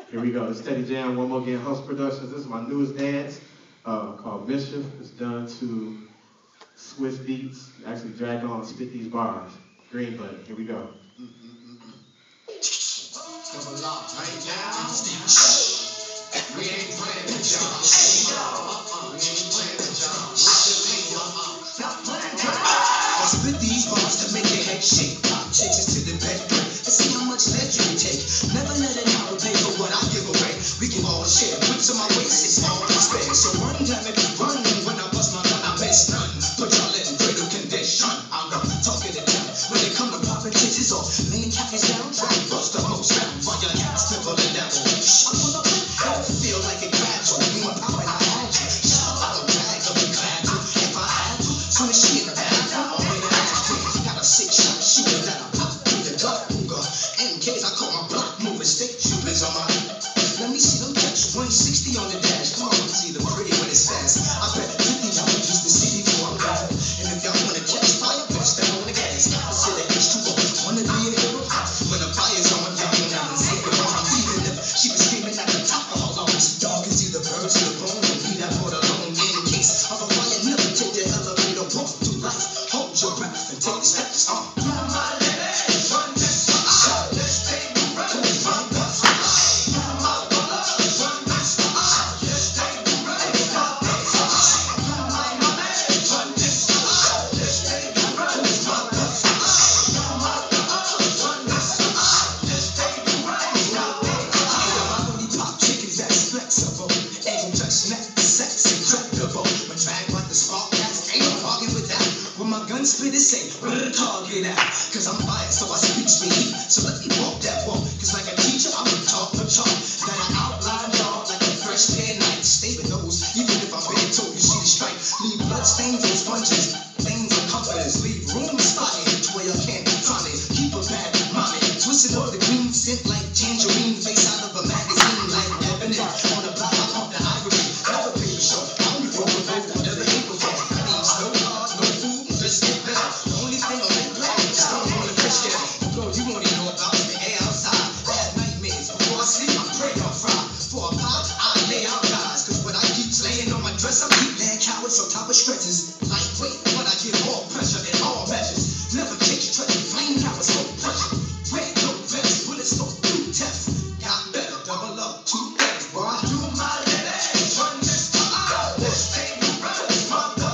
Here we go. The Steady Jam, One More Again Host Productions. This is my newest dance called Mischief. It's done to Swiss beats. Actually drag on, spit these bars. Green button. Here we go. Double lock right down. We ain't playing with y'all. We ain't playing with y'all. Stop playing. I spit these bars to make your head shake. Pop chicks to the bed. To see how much lead you can take. Never let an hour pay for what I give away. We can all share. Whips on my waist, it's all respect. So run, damn it, run. When I bust my gun, I miss none. Put y'all in critical condition. I'm not talking to them. When they come to popping titties off, laying khakis down, try to bust the most round. While your cats pimpling down. I pull up, I feel like it gradual. Me and Pop and I had you. I don't drag up and glad to. If I had to, soon as she in the bathroom, I'm in the ass. Got a 6-shot shooter that I pop through the gut. In case I call my block moving stick shooters on my. Let me see them touch 160 on the dash. Come on, see the pretty when it's fast. I bet 50 y'all use the city before I'm gone. And if y'all wanna catch fire, better step on the gas. I said that H2O, wanna be a hero? When the fire's on, y'all ain't nothing safe. I'm feeling it. She was screaming at the top of her lungs. Dog can see the birds to the bone and be that water alone. In case of a fire, never take the elevator. Walk through life, hold your breath and take the steps. Split it, say, where the target at? Cause I'm biased, so I speak speed. So let me walk that walk. Cause like a teacher, I'm a talk for chalk. That I outline y'all like a fresh day night. Stay with those, even if I'm big toe, you see the stripe. Leave blood stains on sponges, things on comforters. Leave room spotted to where you can't find it. Keep a bad mommy. Twisted up the green scent like tangerine. Face out of a magazine like ebony. On the block, I pump the ivory. Never paper show. I only roll with those that never ate before. That means no cars, no food, just get better. The only thing on that black is don't want to fish there. Bro, you won't even know about the air outside. Bad nightmares. Before I sleep, I pray on fry. For a pot, I lay out guys. Cause when I keep laying on my dress, I keep laying cowards on top of stretches. Lightweight, but I give all pressure in all measures. Never take stretching flame, now it's no pressure. Red coat vest, bullets go through tests. Got better, double up, 2 legs, boy. Do my lady, run this out. This thing you run this mother.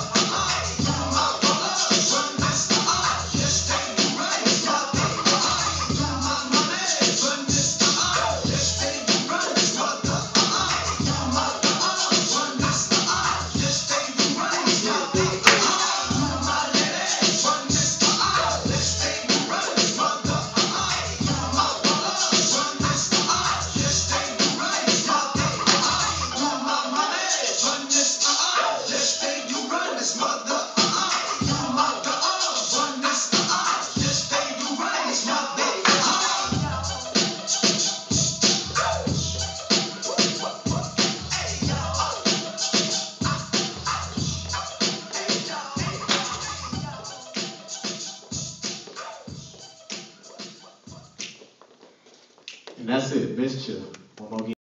Do my brother, run this out. This thing you run this mother. Do my money, run this out. This thing you run this mother. Do my brother, run this out. This thing you run this mother. Do my lady, run this out. This thing you run this mother. Do my brother, run this out. This thing you run this mother. Do my money, run this out. This thing you run this mother. Do my brother, run this out. This thing you run this mother. And that's it. Mischief. One more again.